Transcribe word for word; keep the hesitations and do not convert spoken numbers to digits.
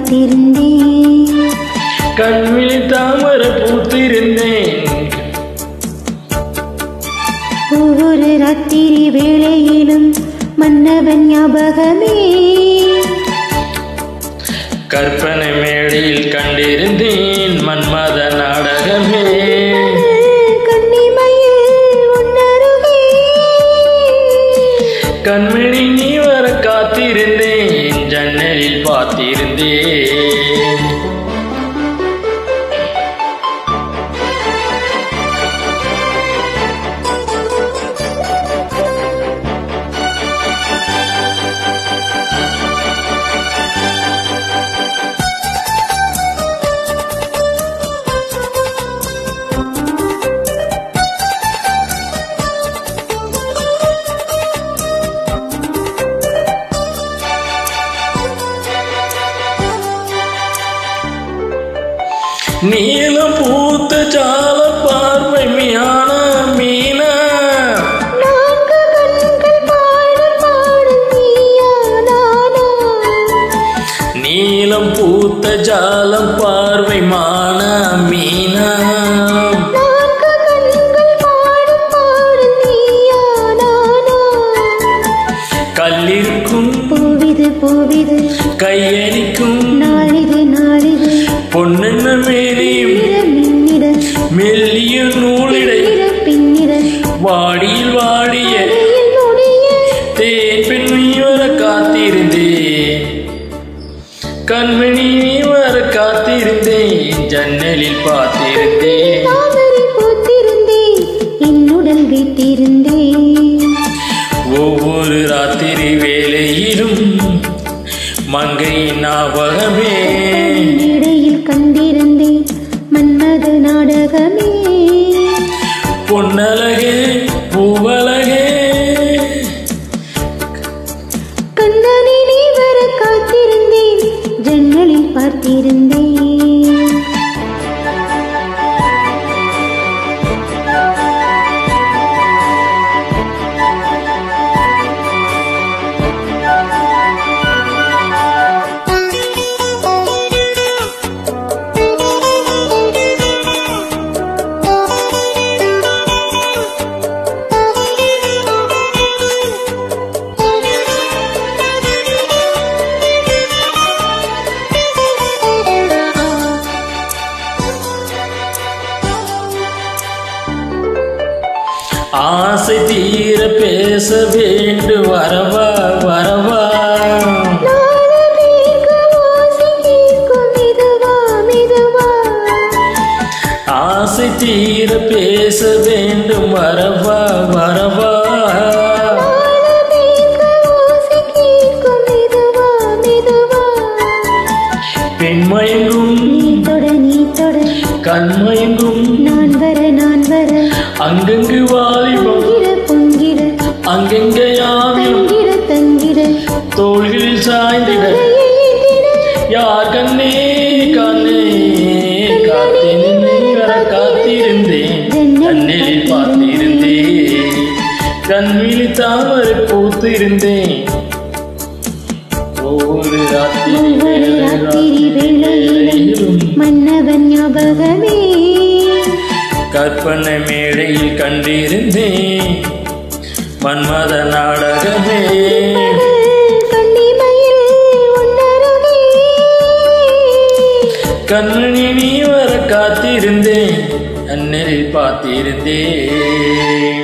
காத்திருந்தேன் கண்ணில் தாமரை பூத்திருந்தேன் ஒவ்வொரு ராத்திரி வேளையிலும் மன்னவன் ஞாபகமே கற்பனை மேடையில் கண்டிருந்தேன் மன்மத நாடகமே கண்மணி நீ வர காத்திருந்தேன் ஜன்னலில் பார்த்திருந்தேன் நீலம் பூத்த சால பார்வை மீன மீன நீலம் பூத்த ஜாலம் பார்வை மான மீன கல்லிருக்கும் பூவிது பூவிது கையடிக்கும் நாளிது நாளிது பொன்னென்ன மேனியும் மெல்லிய நூலிடை வாடியில் வாடிய தேன் பெண் நீ வர காத்திருந்தேன் கண்மணி நீ வர காத்திருந்தேன் ஜன்னலில் பார்த்திருந்தேன் என்னுடன் வீட்டிருந்தேன் ஒவ்வொரு ராத்திரி வேளையிலும் மங்கை ஞாபகமே இடையில் கண்டிருந்தேன் மன்மத நாடகமே பொன்னழகே பூவழகே கண்ணனை நீ வர காத்திருந்தேன் ஜன்னலில் பார்த்திருந்தேன் ஆசை தீர பேச வேண்டும் வரவா வரவா ஆசை தீர பேச வேண்டும் வரவா வரவா பெண்மயங்கும் கண்மயங்கும் நான் வர நான் வர அங்கங்கு வாலிபம் பொங்கிட அங்கெங்க யாவியம் தங்கிட தங்கிட தோள்களில் சாய்ந்திட யார் கண்ணே கண்ணே காத்திருந்தேன் வர காத்திருந்தேன் கண்ணில் பார்த்திருந்தேன் கண்விழி தாமரை பூத்திருந்தேன் ஒவ்வொரு ராத்திரி வேளையிலும் மன்னவன் ஞாபகமே கற்பனை மேடையில் கண்டிருந்தேன் மன்மத நாடகமே கண்மணி நீ வர காத்திருந்தேன் அந்நெறில் பார்த்திருந்தேன்.